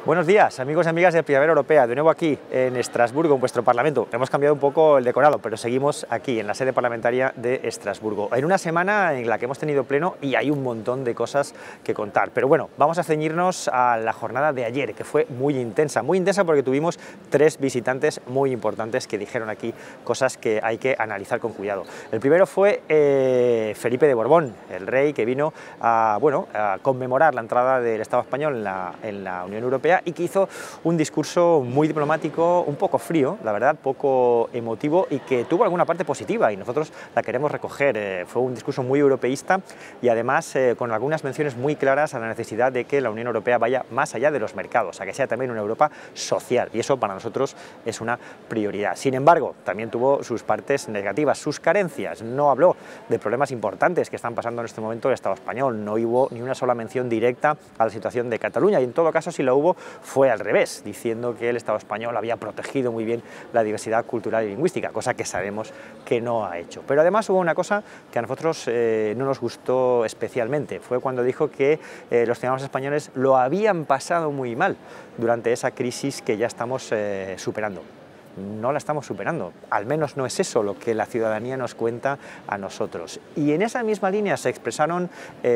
Buenos días, amigos y amigas de Primavera Europea, de nuevo aquí en Estrasburgo, en vuestro Parlamento. Hemos cambiado un poco el decorado, pero seguimos aquí, en la sede parlamentaria de Estrasburgo, en una semana en la que hemos tenido pleno y hay un montón de cosas que contar. Pero bueno, vamos a ceñirnos a la jornada de ayer, que fue muy intensa porque tuvimos 3 visitantes muy importantes que dijeron aquí cosas que hay que analizar con cuidado. El primero fue Felipe de Borbón, el rey que vino a conmemorar la entrada del Estado español en la Unión Europea, y que hizo un discurso muy diplomático, un poco frío, la verdad, poco emotivo, y que tuvo alguna parte positiva y nosotros la queremos recoger. Fue un discurso muy europeísta y además con algunas menciones muy claras a la necesidad de que la Unión Europea vaya más allá de los mercados, a que sea también una Europa social, y eso para nosotros es una prioridad. Sin embargo, también tuvo sus partes negativas, sus carencias. No habló de problemas importantes que están pasando en este momento el Estado español, no hubo ni una sola mención directa a la situación de Cataluña, y en todo caso, si la hubo, fue al revés, diciendo que el Estado español había protegido muy bien la diversidad cultural y lingüística, cosa que sabemos que no ha hecho. Pero además hubo una cosa que a nosotros no nos gustó especialmente, fue cuando dijo que los ciudadanos españoles lo habían pasado muy mal durante esa crisis que ya estamos superando. No la estamos superando, al menos no es eso lo que la ciudadanía nos cuenta a nosotros. Y en esa misma línea se expresaron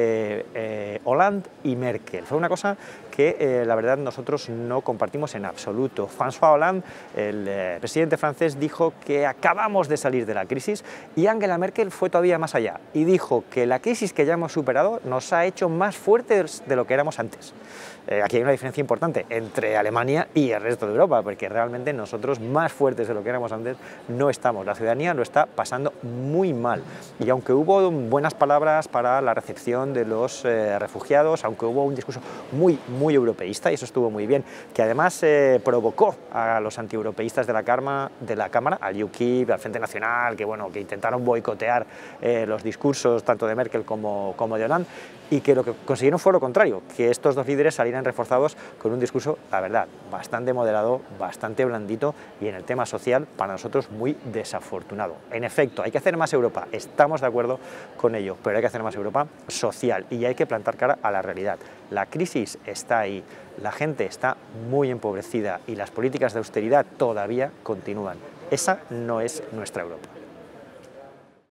Hollande y Merkel. Fue una cosa que la verdad nosotros no compartimos en absoluto. François Hollande, el presidente francés, dijo que acabamos de salir de la crisis, y Angela Merkel fue todavía más allá y dijo que la crisis que ya hemos superado nos ha hecho más fuertes de lo que éramos antes. Aquí hay una diferencia importante entre Alemania y el resto de Europa, porque realmente nosotros más fuertes de lo que éramos antes no estamos. La ciudadanía lo está pasando muy mal, y aunque hubo buenas palabras para la recepción de los refugiados, aunque hubo un discurso muy europeísta, y eso estuvo muy bien, que además provocó a los antieuropeístas de la Cámara, al UKIP, al Frente Nacional, que intentaron boicotear los discursos tanto de Merkel como de Hollande, y que lo que consiguieron fue lo contrario, que estos dos líderes salieran reforzados con un discurso, la verdad, bastante moderado, bastante blandito, y en el tema social para nosotros muy desafortunado. En efecto, hay que hacer más Europa, estamos de acuerdo con ello, pero hay que hacer más Europa social y hay que plantar cara a la realidad. La crisis está ahí, la gente está muy empobrecida y las políticas de austeridad todavía continúan. Esa no es nuestra Europa.